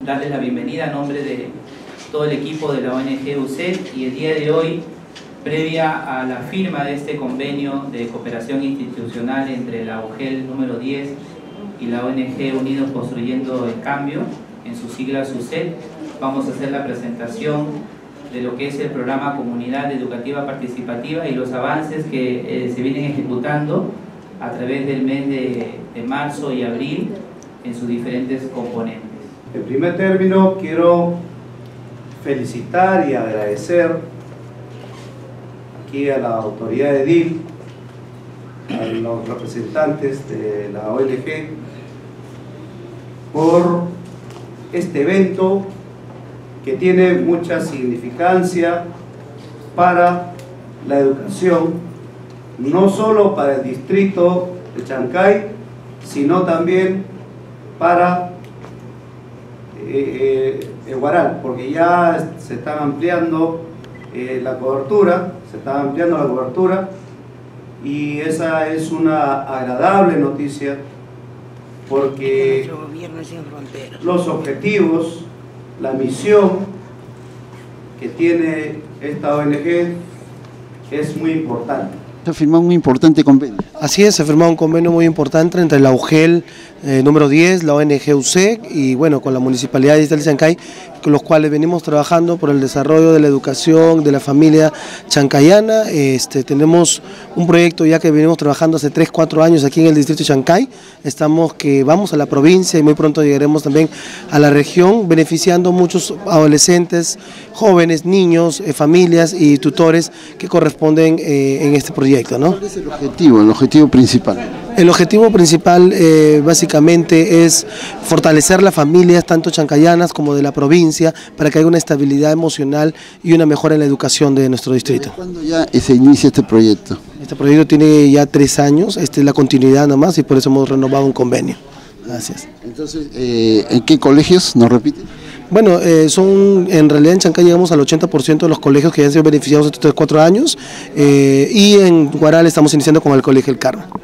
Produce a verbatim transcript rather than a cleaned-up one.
Darles la bienvenida a nombre de todo el equipo de la O N G U C E D y el día de hoy, previa a la firma de este convenio de cooperación institucional entre la U G E L número diez y la O N G Unidos Construyendo el Cambio, en sus siglas U C E D, vamos a hacer la presentación de lo que es el programa Comunidad Educativa Participativa y los avances que eh, se vienen ejecutando a través del mes de, de marzo y abril en sus diferentes componentes. En primer término, quiero felicitar y agradecer aquí a la autoridad de edil, a los representantes de la O N G por este evento que tiene mucha significancia para la educación, no solo para el distrito de Chancay, sino también para eh, eh, Huaral, porque ya se está ampliando eh, la cobertura, se está ampliando la cobertura y esa es una agradable noticia porque los objetivos, la misión que tiene esta O N G es muy importante. Se ha firmado un importante convenio. Así es, se ha firmado un convenio muy importante entre la U G E L eh, número diez, la O N G U C E D y bueno, con la Municipalidad Distrital de Chancay, con los cuales venimos trabajando por el desarrollo de la educación de la familia chancayana. Este, tenemos un proyecto ya que venimos trabajando hace tres, cuatro años aquí en el distrito de Chancay. Estamos que vamos a la provincia y muy pronto llegaremos también a la región, beneficiando a muchos adolescentes, jóvenes, niños, eh, familias y tutores que corresponden eh, en este proyecto, ¿no? ¿Cuál es el objetivo, el objetivo principal? El objetivo principal eh, básicamente es fortalecer las familias tanto chancayanas como de la provincia para que haya una estabilidad emocional y una mejora en la educación de nuestro distrito. ¿Cuándo ya se inicia este proyecto? Este proyecto tiene ya tres años, esta es la continuidad nomás y por eso hemos renovado un convenio. Gracias. Entonces, eh, ¿en qué colegios nos repite? Bueno, eh, son en realidad en Chancay llegamos al ochenta por ciento de los colegios que han sido beneficiados estos cuatro años eh, y en Huaral estamos iniciando con el Colegio El Carmen.